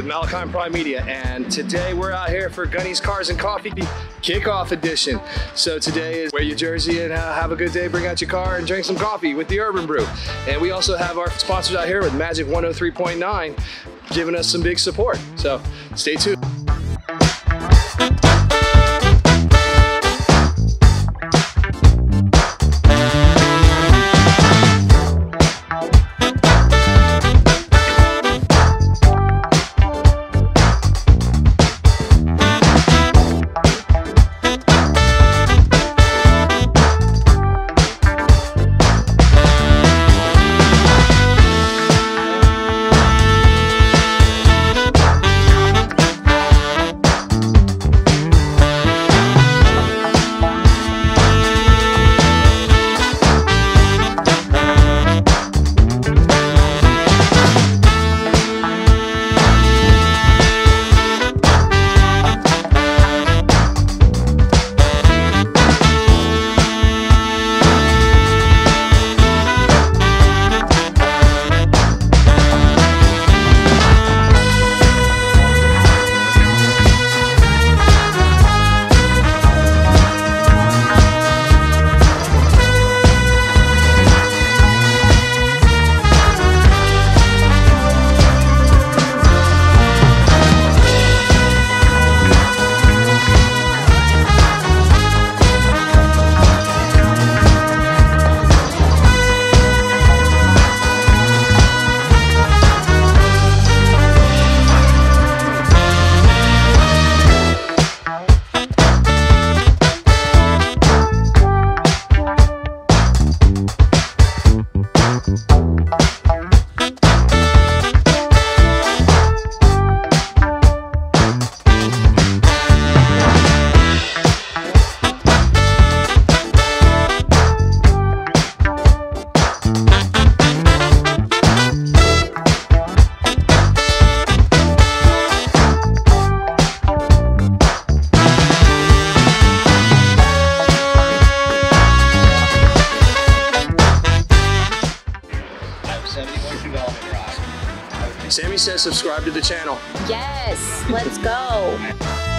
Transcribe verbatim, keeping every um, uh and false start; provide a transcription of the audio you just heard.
with Malachi Prime Media, and today we're out here for Gunny's Cars and Coffee Kickoff Edition. So today is wear your jersey and uh, have a good day, bring out your car and drink some coffee with the Urban Brew. And we also have our sponsors out here with Magic one oh three point nine giving us some big support. So stay tuned. Sammy says subscribe to the channel. Yes, let's go.